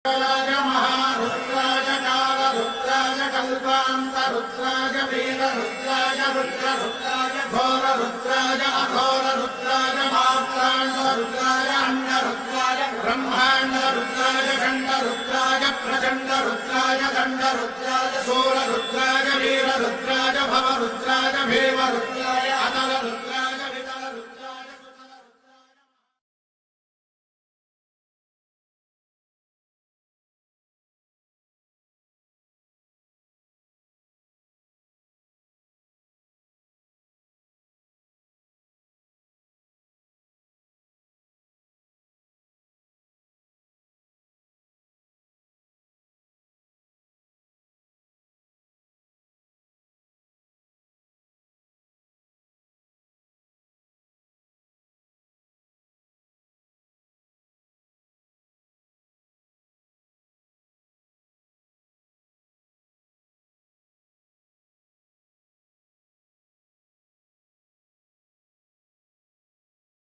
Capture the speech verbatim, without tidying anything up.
रुद्राय महारुद्राय कालरुद्राय कल्पान्तरुद्राय वीररुद्राय रुद्ररुद्राय घोररुद्राय अघोररुद्राय मात्राण्डरुद्राय अण्डरुद्राय ब्रह्माण्डरुद्राय खण्डरुद्राय प्रचण्डरुद्राय दण्डरुद्राय शूररुद्राय वीररुद्राय भवरुद्राय भीमरुद्राय